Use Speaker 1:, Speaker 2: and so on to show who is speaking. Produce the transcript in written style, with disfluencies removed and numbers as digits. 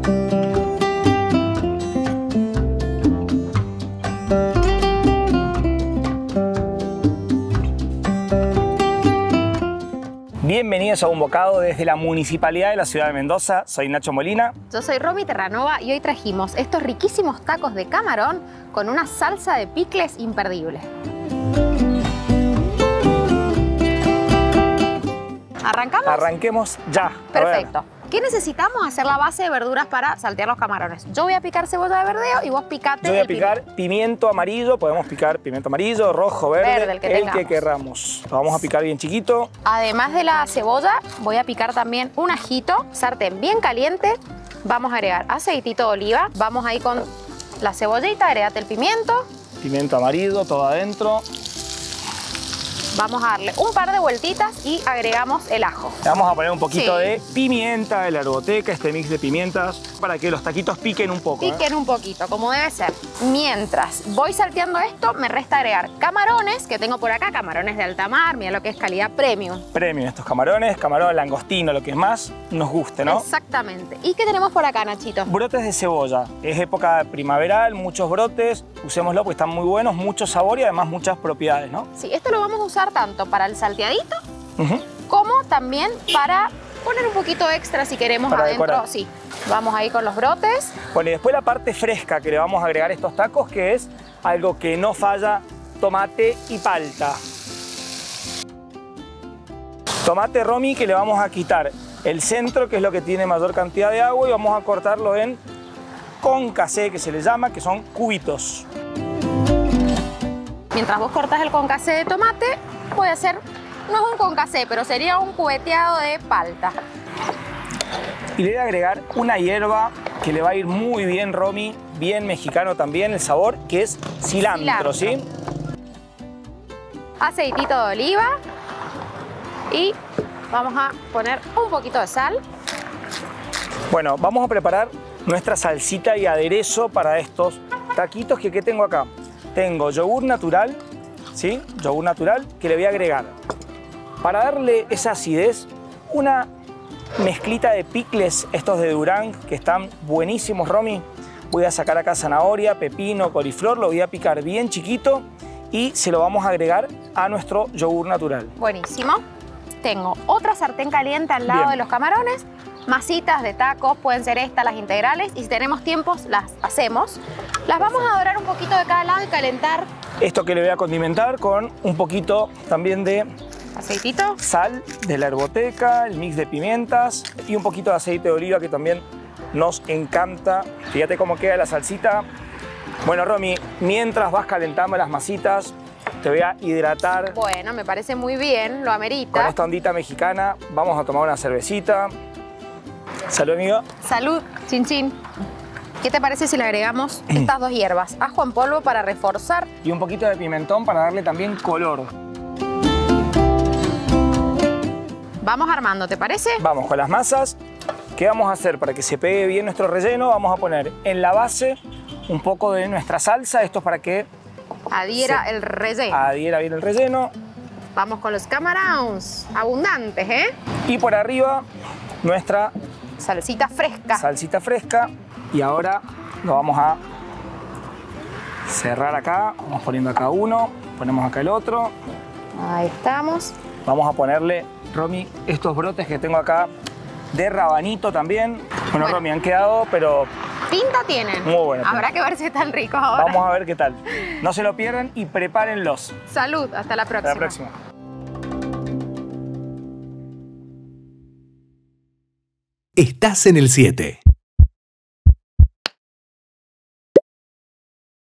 Speaker 1: Bienvenidos a un bocado desde la Municipalidad de la Ciudad de Mendoza. Soy Nacho Molina.
Speaker 2: Yo soy Romy Terranova y hoy trajimos estos riquísimos tacos de camarón con una salsa de picles imperdible. ¿Arrancamos?
Speaker 1: Arranquemos ya.
Speaker 2: Perfecto. ¿Qué necesitamos? Hacer la base de verduras para saltear los camarones. Yo voy a picar cebolla de verdeo y vos picate.
Speaker 1: Yo voy a picar pimiento amarillo. Podemos picar pimiento amarillo, rojo, verde,
Speaker 2: el que querramos.
Speaker 1: Lo vamos a picar bien chiquito.
Speaker 2: Además de la cebolla, voy a picar también un ajito. Sartén bien caliente. Vamos a agregar aceitito de oliva. Vamos ahí con la cebollita, agregate el pimiento.
Speaker 1: Pimiento amarillo, todo adentro.
Speaker 2: Vamos a darle un par de vueltitas y agregamos el ajo.
Speaker 1: Le vamos a poner un poquito de pimienta de la Herboteca, este mix de pimientas, para que los taquitos piquen un poco.
Speaker 2: Piquen un poquito, como debe ser. Mientras voy salteando esto, me resta agregar camarones, que tengo por acá, camarones de alta mar, mira lo que es calidad premium.
Speaker 1: Premium estos camarones, camarón langostino, lo que más nos guste, ¿no?
Speaker 2: Exactamente. ¿Y qué tenemos por acá, Nachito?
Speaker 1: Brotes de cebolla. Es época primaveral, muchos brotes, usémoslo porque están muy buenos, mucho sabor y además muchas propiedades, ¿no?
Speaker 2: Sí, esto lo vamos a usar tanto para el salteadito como también para poner un poquito extra si queremos para adentro. Decorar. Sí, vamos ahí con los brotes.
Speaker 1: Bueno, y después la parte fresca que le vamos a agregar a estos tacos, que es algo que no falla, tomate y palta. Tomate, Romy, que le vamos a quitar el centro, que es lo que tiene mayor cantidad de agua, y vamos a cortarlo en concassé, que se le llama, que son cubitos.
Speaker 2: Mientras vos cortás el concassé de tomate, voy a hacer, no es un concassé, pero sería un cubeteado de palta.
Speaker 1: Y le voy a agregar una hierba que le va a ir muy bien, Romy, bien mexicano también el sabor, que es cilantro, ¿sí?
Speaker 2: Aceitito de oliva y vamos a poner un poquito de sal.
Speaker 1: Bueno, vamos a preparar nuestra salsita y aderezo para estos taquitos que tengo acá. Tengo yogur natural, ¿sí? Yogur natural que le voy a agregar. Para darle esa acidez, una mezclita de picles, estos de Durán, que están buenísimos, Romy. Voy a sacar acá zanahoria, pepino, coliflor, lo voy a picar bien chiquito y se lo vamos a agregar a nuestro yogur natural.
Speaker 2: Buenísimo. Tengo otra sartén caliente al lado de los camarones. Masitas de tacos, pueden ser estas, las integrales, y si tenemos tiempos las hacemos. Las vamos a dorar un poquito de cada lado y calentar.
Speaker 1: Esto que le voy a condimentar con un poquito también de
Speaker 2: aceitito,
Speaker 1: sal de la Herboteca, el mix de pimientas y un poquito de aceite de oliva que también nos encanta. Fíjate cómo queda la salsita. Bueno, Romy, mientras vas calentando las masitas, te voy a hidratar.
Speaker 2: Bueno, me parece muy bien, lo amerita.
Speaker 1: Con esta ondita mexicana vamos a tomar una cervecita. Salud, amigo.
Speaker 2: Salud, chin chin. ¿Qué te parece si le agregamos estas dos hierbas? Ajo en polvo para reforzar.
Speaker 1: Y un poquito de pimentón para darle también color.
Speaker 2: Vamos armando, ¿te parece?
Speaker 1: Vamos con las masas. ¿Qué vamos a hacer para que se pegue bien nuestro relleno? Vamos a poner en la base un poco de nuestra salsa. Esto es para que
Speaker 2: adhiera el relleno.
Speaker 1: Adhiera bien el relleno.
Speaker 2: Vamos con los camarones, abundantes, ¿eh?
Speaker 1: Y por arriba nuestra
Speaker 2: salsita fresca.
Speaker 1: Salsita fresca. Y ahora lo vamos a cerrar acá. Vamos poniendo acá uno, ponemos acá el otro.
Speaker 2: Ahí estamos. Vamos
Speaker 1: a ponerle, Romy, estos brotes que tengo acá de rabanito también. Bueno, Romy, han quedado, pero
Speaker 2: pinta tienen.
Speaker 1: Muy buenos.
Speaker 2: Habrá que ver si están ricos ahora.
Speaker 1: Vamos a ver qué tal. No se lo pierdan y prepárenlos.
Speaker 2: Salud, hasta la próxima.
Speaker 1: Hasta la próxima.
Speaker 3: Estás en el 7.